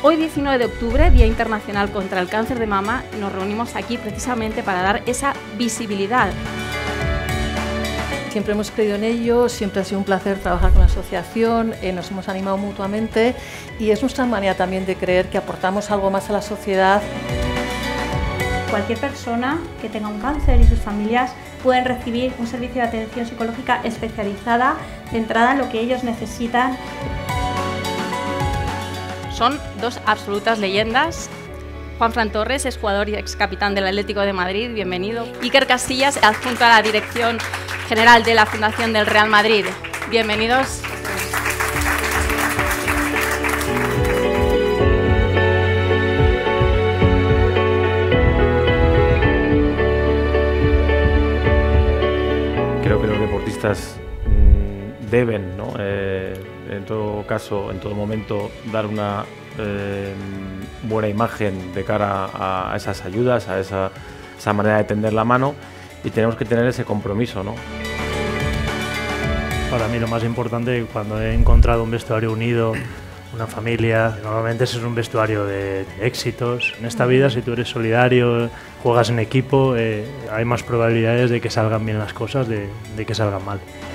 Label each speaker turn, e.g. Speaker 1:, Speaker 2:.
Speaker 1: Hoy 19 de octubre, Día Internacional contra el Cáncer de Mama, nos reunimos aquí precisamente para dar esa visibilidad.
Speaker 2: Siempre hemos creído en ello, siempre ha sido un placer trabajar con la asociación, nos hemos animado mutuamente y es nuestra manera también de creer que aportamos algo más a la sociedad.
Speaker 3: Cualquier persona que tenga un cáncer y sus familias pueden recibir un servicio de atención psicológica especializada, centrada en lo que ellos necesitan.
Speaker 1: Son dos absolutas leyendas. Juanfran Torres es jugador y ex capitán del Atlético de Madrid, bienvenido. Iker Casillas, adjunto a la dirección general de la Fundación del Real Madrid, bienvenidos.
Speaker 4: Creo que los deportistas deben, ¿no? En todo caso, en todo momento, dar una buena imagen de cara a esas ayudas, a esa manera de tender la mano, y tenemos que tener ese compromiso, ¿no?
Speaker 5: Para mí lo más importante, cuando he encontrado un vestuario unido, una familia, normalmente ese es un vestuario de éxitos. En esta vida, si tú eres solidario, juegas en equipo, hay más probabilidades de que salgan bien las cosas, de que salgan mal.